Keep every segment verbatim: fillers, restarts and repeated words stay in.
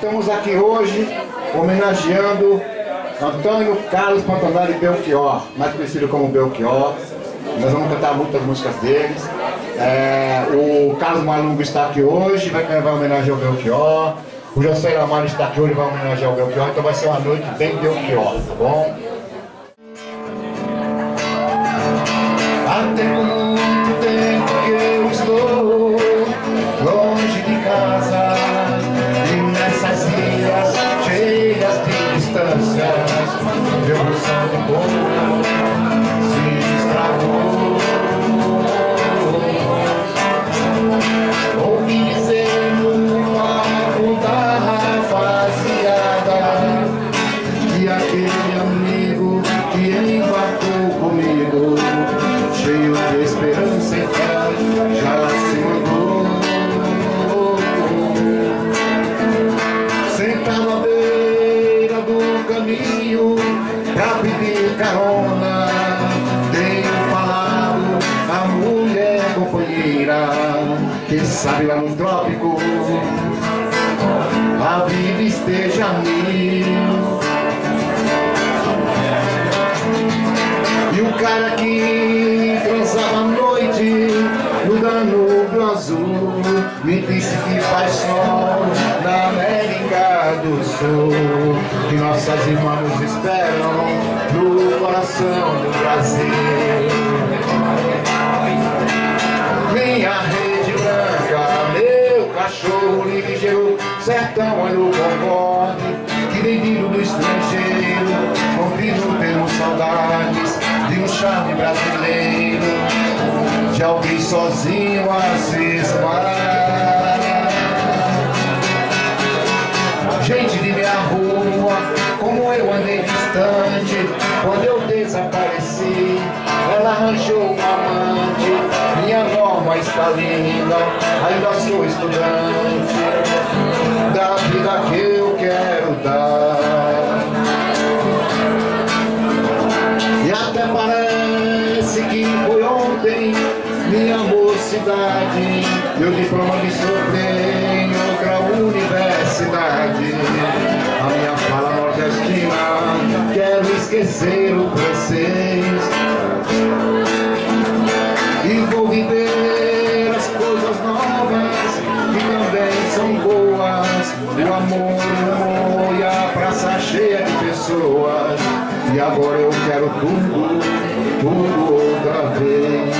estamos aqui hoje homenageando Antônio Carlos Pantanari Belchior, mais conhecido como Belchior. Nós vamos cantar muitas músicas deles. É, o Carlos Malungo está aqui hoje, vai, vai homenagear o Belchior. O José Amaro está aqui hoje, vai homenagear o Belchior. Então vai ser uma noite bem Belchior, tá bom? Há tempo, muito tempo que eu estou longe de casa, e nessas ilhas cheias de distâncias, meu sangue bom se estragou. Ouvi dizer numa da rapaziada que aquele amigo que embarcou comigo, cheio de esperança e fé, já se mudou. Sentado à beira do caminho pra pedir carona, dei um falado à mulher companheira, quem sabe lá no trópico a vida esteja a mil. E o cara que transava à noite no Danúbio Azul me disse que faz sol na América do Sul, que nossas irmãs nos esperam no coração do Brasil. Minha rede branca, meu cachorro ligeiro, sertão olha o concorde, que vem vindo do estrangeiro, convido pelos saudades de um charme brasileiro, de alguém sozinho a cismar. Gente de minha rua, como eu andei distante, quando eu desapareci, ela arranjou um amante. Minha norma está linda, ainda sou estudante da vida que eu quero dar. E até parece que foi ontem minha mocidade, meu diploma me sofreu em outra universidade. A minha fala nordestina, quero esquecer o francês e vou viver as coisas novas que também são boas. O amor e a praça cheia de pessoas. E agora eu quero tudo, tudo outra vez.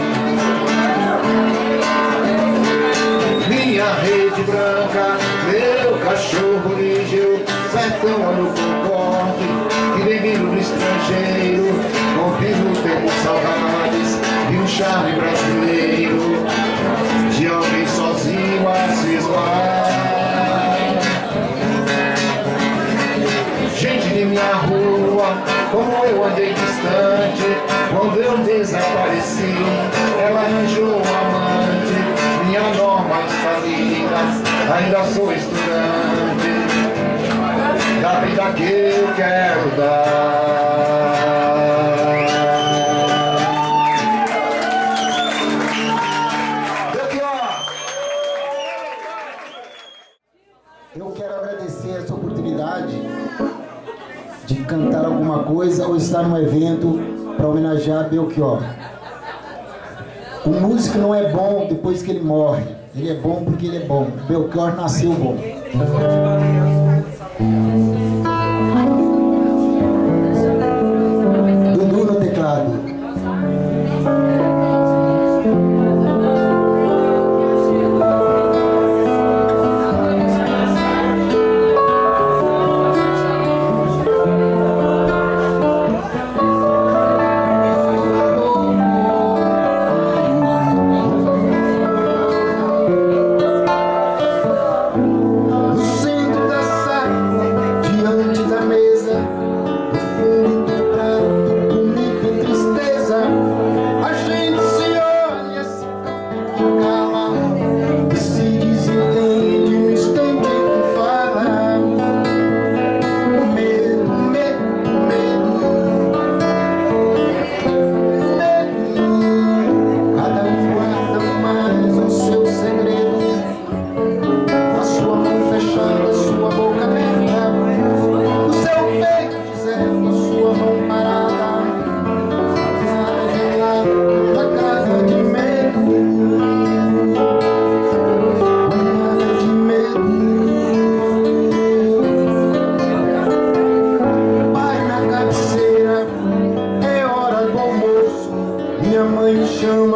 Minha rede branca, meu cachorro ligeiro, sertão no concorde, que vem vindo do estrangeiro, convivo temos saudades de um charme brasileiro, de alguém sozinho a cismar. Gente de minha rua, como eu andei distante, quando eu desapareci, ela arranjou um amante. Minha norma está linda, ainda sou estudante da vida que eu quero dar. Eu quero agradecer essa oportunidade de cantar alguma coisa ou estar num evento para homenagear Belchior. O músico não é bom depois que ele morre, ele é bom porque ele é bom. Belchior nasceu bom. Dudu no teclado. No centro dessa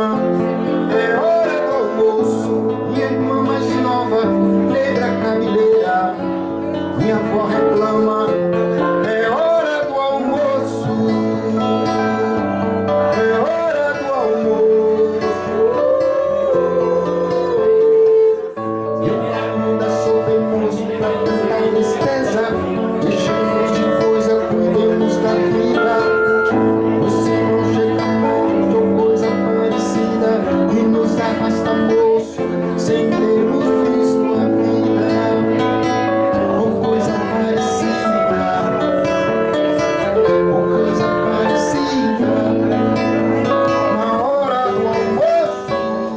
chama, é hora do almoço. Minha irmã mais nova, negra cabeleira, minha avó reclama, é hora do almoço, é hora do almoço. Eu ainda sou bem moço pra tanta tristeza, deixemos de coisa, cuidemos da vida. Você não chega perto ou coisa parecida e nos arrasta, moço, sem termos visto a vida. Ou coisa parecida, ou coisa parecida, na hora do almoço.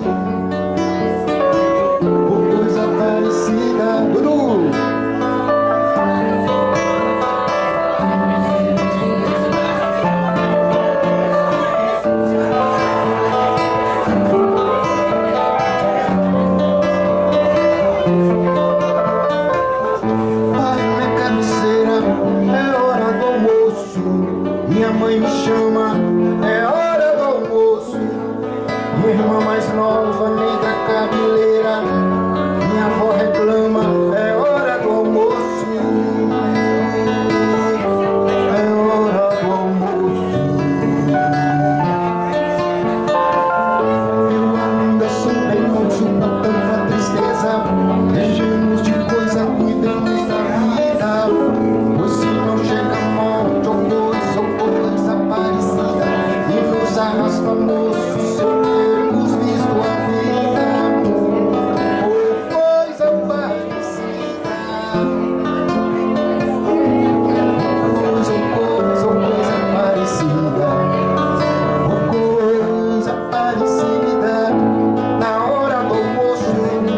Ou coisa parecida, Bruno. Minha mãe me chama, é hora do almoço. Minha irmã mais nova, negra cabeleira, minha avó reclama, é hora do almoço, é hora do almoço. Eu ainda sou bem moço pra tanta tristeza, deixemos de coisa, cuidamos da vida. Você não chega morte ou coisa ou coisa parecida e nos arrasta, moço, sem termos visto a vida. Ou coisa parecida, coisa ou coisa ou coisa parecida, ou coisa parecida, na hora do almoço.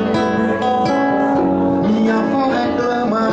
Minha avó reclama,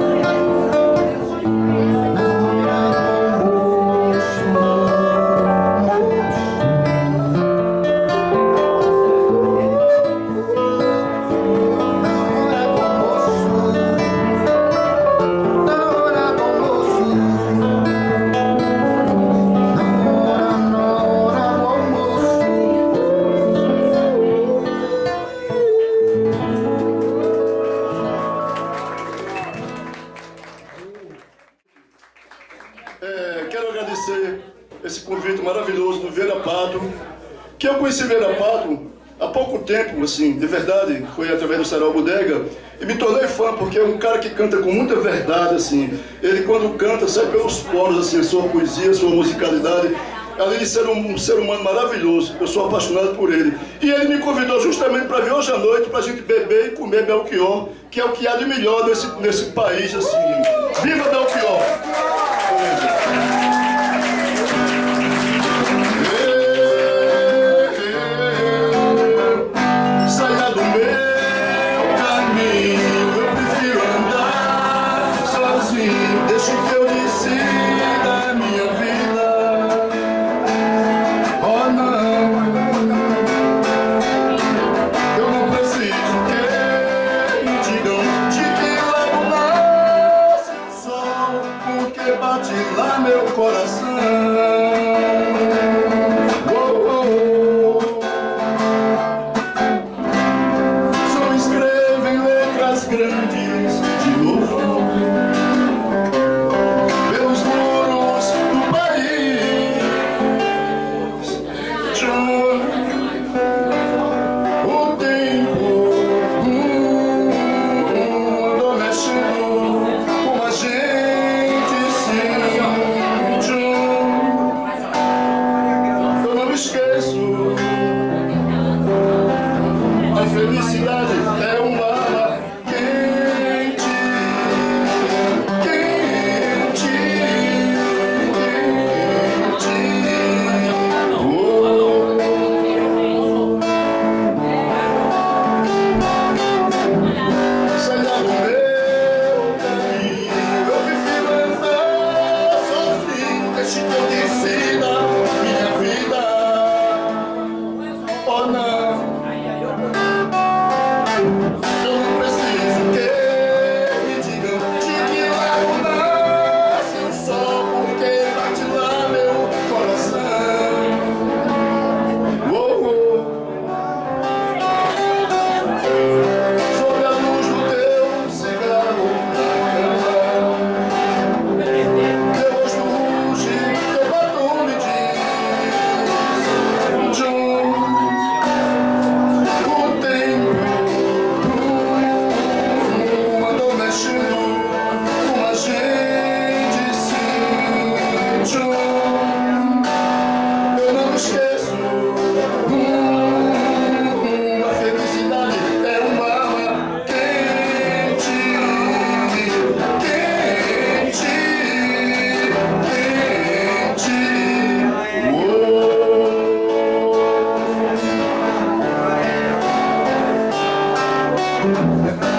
É, quero agradecer esse convite maravilhoso do Vieira Pato, que eu conheci Vieira Pato há pouco tempo, assim, de verdade, foi através do Sarau Bodega, e me tornei fã, porque é um cara que canta com muita verdade, assim. Ele, quando canta, sai pelos poros, assim, a sua poesia, a sua musicalidade. Além de ser um, um ser humano maravilhoso, eu sou apaixonado por ele. E ele me convidou justamente para vir hoje à noite, para a gente beber e comer Belchior, que é o que há de melhor nesse, nesse país, assim. Viva Belchior! Saia do meu caminho, eu prefiro andar sozinho. Deixa que eu decida a minha vida. Oh não, eu não preciso que me digam de que lado nasce o sol, porque bate lá meu coração. Grandes de novo pelos muros do país. John, o tempo andou mexendo com a gente, sim. John, eu não esqueço. A felicidade é uma Música